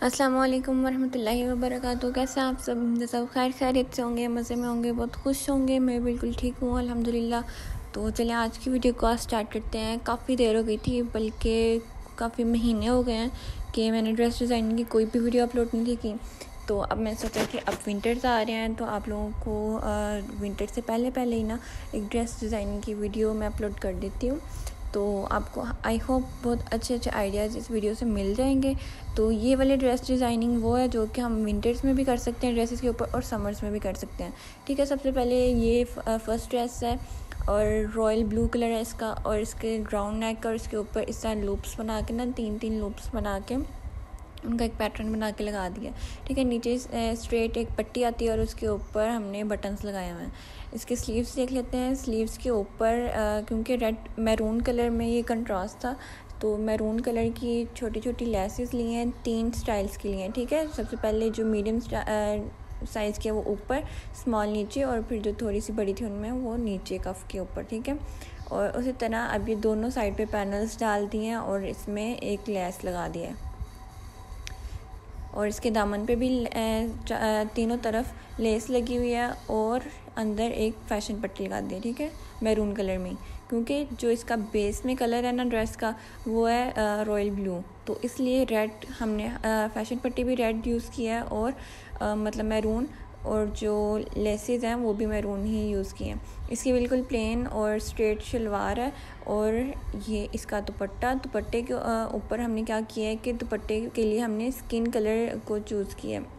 अस्सलाम वालेकुम वरहमतुल्लाहि वबरकातुहू। कैसे आप सब खैरियत से होंगे, मज़े में होंगे, बहुत खुश होंगे। मैं बिल्कुल ठीक हूँ अल्हम्दुलिल्लाह। तो चलिए आज की वीडियो को स्टार्ट करते हैं। काफ़ी देर हो गई थी, बल्कि काफ़ी महीने हो गए हैं कि मैंने ड्रेस डिज़ाइनिंग की कोई भी वीडियो अपलोड नहीं की। तो अब मैं सोचा कि अब विंटर्स आ रहे हैं तो आप लोगों को विंटर से पहले ही ना एक ड्रेस डिज़ाइनिंग की वीडियो मैं अपलोड कर देती हूँ। तो आपको आई होप बहुत अच्छे आइडियाज़ इस वीडियो से मिल जाएंगे। तो ये वाले ड्रेस डिज़ाइनिंग वो है जो कि हम विंटर्स में भी कर सकते हैं ड्रेसेस के ऊपर, और समर्स में भी कर सकते हैं। ठीक है, सबसे पहले ये फर्स्ट ड्रेस है और रॉयल ब्लू कलर है इसका, और इसके ग्राउंड नेक और इसके ऊपर इस तरह लूप्स बना के ना तीन लूप्स बना के उनका एक पैटर्न बना के लगा दिया। ठीक है, नीचे स्ट्रेट एक पट्टी आती है और उसके ऊपर हमने बटन्स लगाए हुए हैं। इसके स्लीव्स देख लेते हैं। स्लीव्स के ऊपर क्योंकि रेड मैरून कलर में ये कंट्रास्ट था, तो मैरून कलर की छोटी छोटी लेसेस ली हैं, 3 स्टाइल्स की ली हैं। ठीक है, सबसे पहले जो मीडियम साइज़ के वो ऊपर, स्मॉल नीचे, और फिर जो थोड़ी सी बड़ी थी उनमें वो नीचे कफ के ऊपर। ठीक है, और उसी तरह अब ये दोनों साइड पे पैनल्स डाल दिए हैं और इसमें एक लेस लगा दिया है, और इसके दामन पे भी तीनों तरफ लेस लगी हुई है, और अंदर एक फैशन पट्टी लगा दी है। ठीक है, मैरून कलर में, क्योंकि जो इसका बेस में कलर है ना ड्रेस का वो है रॉयल ब्लू, तो इसलिए रेड हमने फैशन पट्टी भी रेड यूज़ किया है, और मतलब मैरून, और जो लेसेस हैं वो भी मैरून ही यूज़ किए हैं। इसकी बिल्कुल प्लेन और स्ट्रेट शलवार है, और ये इसका दुपट्टे के ऊपर हमने क्या किया है कि दुपट्टे के लिए हमने स्किन कलर को चूज़ किया है।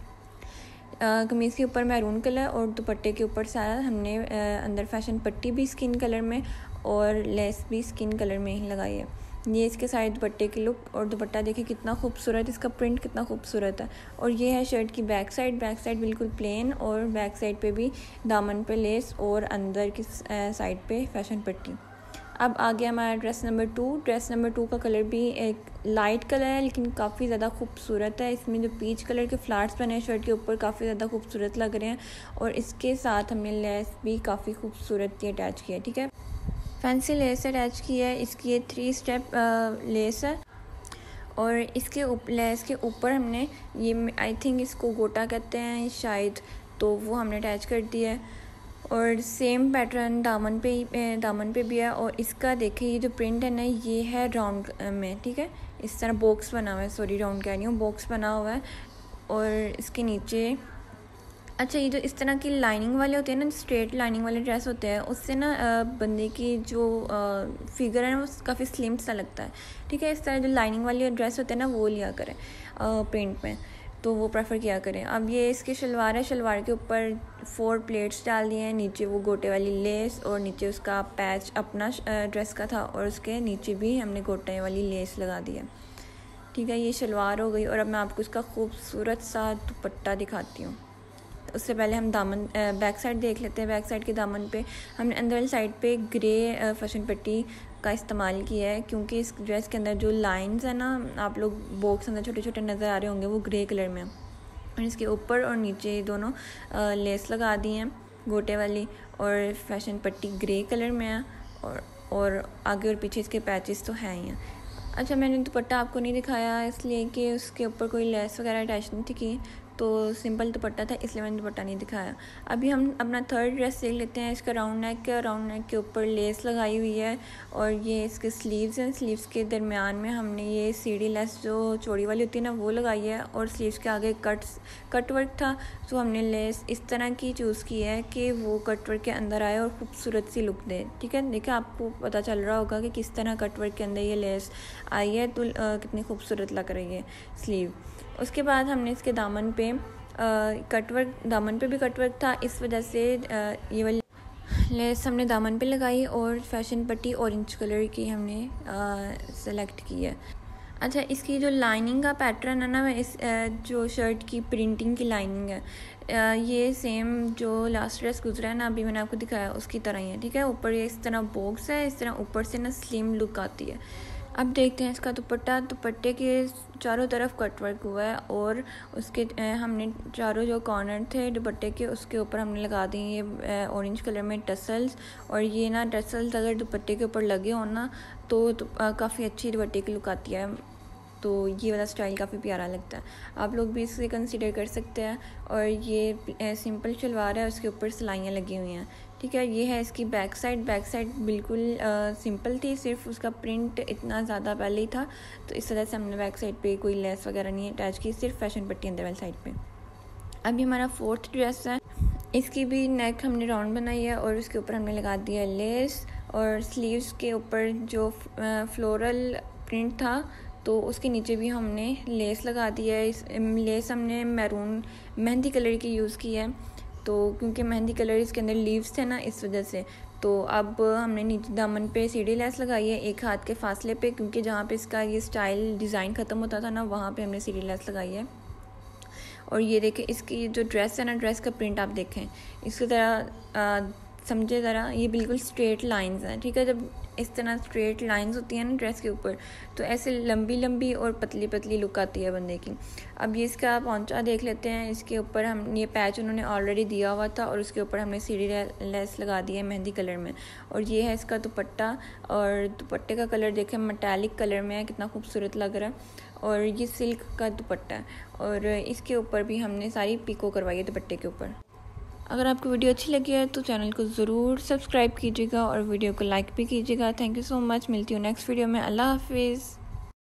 कमीज़ के ऊपर मैरून कलर और दुपट्टे के ऊपर सारा हमने अंदर फैशन पट्टी भी स्किन कलर में और लेस भी स्किन कलर में ही लगाई है। ये इसके साइड दुपट्टे की लुक, और दुपट्टा देखिए कितना खूबसूरत, इसका प्रिंट कितना खूबसूरत है। और ये है शर्ट की बैक साइड बिल्कुल प्लेन, और बैक साइड पे भी दामन पे लेस और अंदर की साइड पे फैशन पट्टी। अब आ गया हमारा ड्रेस नंबर 2। ड्रेस नंबर 2 का कलर भी एक लाइट कलर है, लेकिन काफ़ी ज़्यादा खूबसूरत है। इसमें जो पीच कलर के फ्लावर्स बने हैं शर्ट के ऊपर काफ़ी ज़्यादा खूबसूरत लग रहे हैं, और इसके साथ हमने लेस भी काफ़ी खूबसूरत अटैच किया है। ठीक है, फैंसी लेस अटैच की है। इसकी ये 3 स्टेप लेस है, और इसके लेस के ऊपर हमने ये आई थिंक इसको गोटा कहते हैं शायद, तो वो हमने अटैच कर दिया है। और सेम पैटर्न दामन पे भी है, और इसका देखिए ये जो प्रिंट है ना ये है राउंड में। ठीक है, इस तरह बॉक्स बना हुआ है, सॉरी राउंड कह रही हूँ, बॉक्स बना हुआ है। और इसके नीचे अच्छा, ये जो इस तरह की लाइनिंग वाले होते हैं ना, स्ट्रेट लाइनिंग वाले ड्रेस होते हैं, उससे ना बंदे की जो फिगर है वो काफ़ी स्लिम सा लगता है। ठीक है, इस तरह जो लाइनिंग वाले ड्रेस होते हैं ना वो लिया करें प्रिंट में, तो वो प्रेफर किया करें। अब ये इसकी शलवार है, शलवार के ऊपर 4 प्लेट्स डाल दिए हैं, नीचे वो गोटे वाली लेस, और नीचे उसका पैच अपना ड्रेस का था, और उसके नीचे भी हमने गोटे वाली लेस लगा दी है। ठीक है, ये शलवार हो गई, और अब मैं आपको इसका खूबसूरत सा दुपट्टा दिखाती हूँ। उससे पहले हम दामन बैक साइड देख लेते हैं। बैक साइड के दामन पे हमने अंदर वाली साइड पे ग्रे फैशन पट्टी का इस्तेमाल किया है, क्योंकि इस ड्रेस के अंदर जो लाइंस है ना, आप लोग बॉक्स अंदर छोटे छोटे नज़र आ रहे होंगे, वो ग्रे कलर में, और इसके ऊपर और नीचे दोनों लेस लगा दी हैं गोटे वाली, और फैशन पट्टी ग्रे कलर में है, और आगे और पीछे इसके पैचेस तो हैं ही हैं। अच्छा, मैंने दुपट्टा आपको नहीं दिखाया इसलिए कि उसके ऊपर कोई लेस वगैरह अटैच नहीं थी की, तो सिंपल दुपट्टा था इसलिए मैंने दुपट्टा नहीं दिखाया। अभी हम अपना थर्ड ड्रेस देख लेते हैं। इसका राउंड नेक के ऊपर लेस लगाई हुई है, और ये इसके स्लीव्स हैं। स्लीव्स के दरमियान में हमने ये सीढ़ी लेस जो चौड़ी वाली होती है ना वो लगाई है, और स्लीव्स के आगे कट वर्क था, तो हमने लेस इस तरह की चूज़ की है कि वो कट वर्क के अंदर आए और खूबसूरत सी लुक दे। ठीक है, देखिए आपको पता चल रहा होगा कि किस तरह कट वर्क के अंदर ये लेस आई है, तो कितनी खूबसूरत लग रही है स्लीव। उसके बाद हमने इसके दामन पे दामन पे भी कटवर्क था, इस वजह से ये वाली लेस हमने दामन पे लगाई, और फैशन पट्टी ऑरेंज कलर की हमने सेलेक्ट की है। अच्छा, इसकी जो लाइनिंग का पैटर्न है ना, इस जो शर्ट की प्रिंटिंग की लाइनिंग है, ये सेम जो लास्ट ड्रेस गुजरा है ना अभी मैंने आपको दिखाया उसकी तरह ही है। ठीक है, ऊपर ये इस तरह बॉक्स है, इस तरह ऊपर से ना स्लिम लुक आती है। अब देखते हैं इसका दुपट्टा। दुपट्टे के चारों तरफ कटवर्क हुआ है, और उसके हमने चारों जो कॉर्नर थे दुपट्टे के उसके ऊपर हमने लगा दी ये ऑरेंज कलर में टसल्स। और ये ना टसल्स अगर दुपट्टे के ऊपर लगे हो ना तो काफ़ी अच्छी दुपट्टे की लुक आती है। तो ये वाला स्टाइल काफ़ी प्यारा लगता है, आप लोग भी इसे कंसिडर कर सकते हैं। और ये सिंपल शलवार है, उसके ऊपर सिलाइयाँ लगी हुई हैं, ठीक है। ये है इसकी बैक साइड बिल्कुल सिंपल थी, सिर्फ उसका प्रिंट इतना ज़्यादा पहले ही था, तो इस वजह से हमने बैक साइड पे कोई लेस वगैरह नहीं अटैच की, सिर्फ फैशन पट्टी अंदर वाली साइड पे। अभी हमारा 4th ड्रेस है, इसकी भी नेक हमने राउंड बनाई है और उसके ऊपर हमने लगा दिया लेस, और स्लीव्स के ऊपर जो फ्लोरल प्रिंट था तो उसके नीचे भी हमने लेस लगा दिया है। इस लेस हमने मैरून मेहंदी कलर की यूज़ की है, तो क्योंकि मेहंदी कलर इसके अंदर लीव्स थे ना, इस वजह से। तो अब हमने नीचे दामन पे सीढ़ी लेस लगाई है एक हाथ के फासले पे, क्योंकि जहाँ पे इसका ये स्टाइल डिज़ाइन ख़त्म होता था ना, वहाँ पे हमने सीढ़ी लेस लगाई है। और ये देखें, इसकी जो ड्रेस है ना, ड्रेस का प्रिंट आप देखें, इसकी तरह समझे ज़रा, ये बिल्कुल स्ट्रेट लाइंस हैं, ठीक है। जब इस तरह स्ट्रेट लाइंस होती हैं ना ड्रेस के ऊपर, तो ऐसे लंबी लंबी और पतली पतली लुक आती है बंदे की। अब ये इसका पौंचा देख लेते हैं, इसके ऊपर हम ये पैच उन्होंने ऑलरेडी दिया हुआ था, और उसके ऊपर हमने सीढ़ी लेस लगा दी है मेहंदी कलर में। और ये है इसका दुपट्टा, और दुपट्टे का कलर देखें मेटालिक कलर में है, कितना खूबसूरत लग रहा है। और ये सिल्क का दुपट्टा है, और इसके ऊपर भी हमने सारी पिको करवाई है दुपट्टे के ऊपर। अगर आपको वीडियो अच्छी लगी है तो चैनल को ज़रूर सब्सक्राइब कीजिएगा और वीडियो को लाइक भी कीजिएगा। थैंक यू सो मच, मिलती हूँ नेक्स्ट वीडियो में। अल्लाह हाफिज़।